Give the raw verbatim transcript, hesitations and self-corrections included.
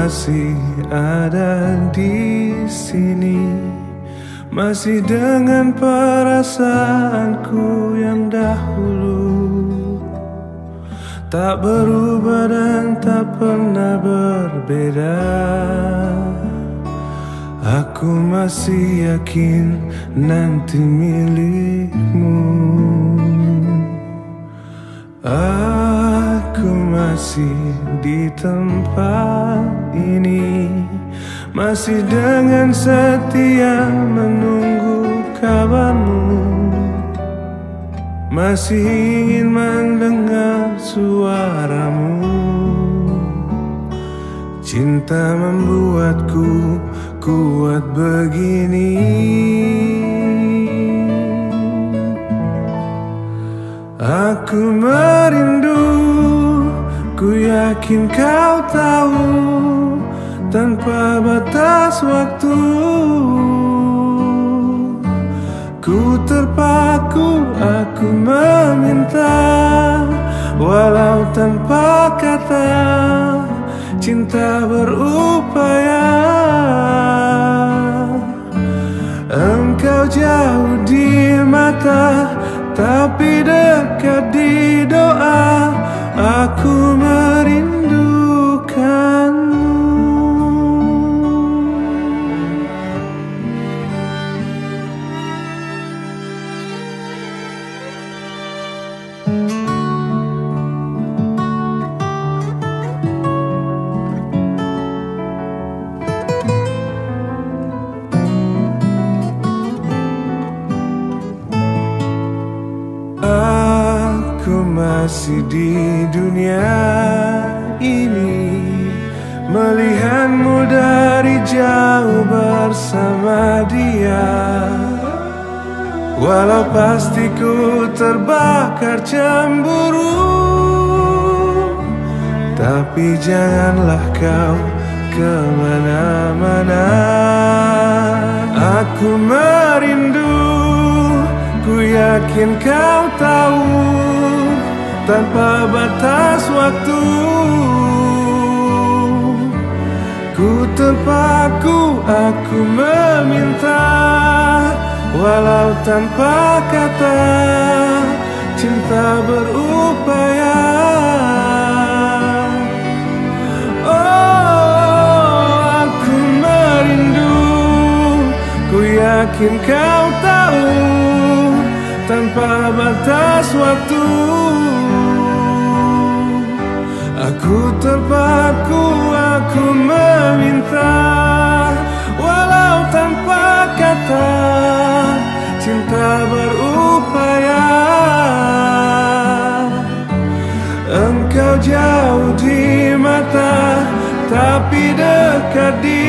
masih ada di sini, masih dengan perasaanku yang dahulu, tak berubah dan tak pernah berbeda. Aku masih yakin nanti milikmu. Aku masih di tempat ini, masih dengan setia menunggu kabarmu, masih ingin mendengar suaramu. Cinta membuatku kuat begini. Aku merindu, ku yakin kau tahu, tanpa batas waktu. Ku terpaku, aku meminta, walau tanpa kata, cinta berupaya. Engkau jauh di mata, tapi dekat di doa. Aku merindukanmu. Aku masih di dunia ini, melihatmu dari jauh bersama dia. Walau pasti ku terbakar cemburu, tapi janganlah kau kemana-mana. Aku merindu, ku yakin kau tahu, tanpa batas waktu. Ku terpaku, aku meminta, walau tanpa kata, cinta berupaya. Oh, aku merindu, ku yakin kau tahu, tanpa batas waktu. Aku terpaku, aku meminta, walau tanpa kata, cinta berupaya. Engkau jauh di mata, tapi dekat di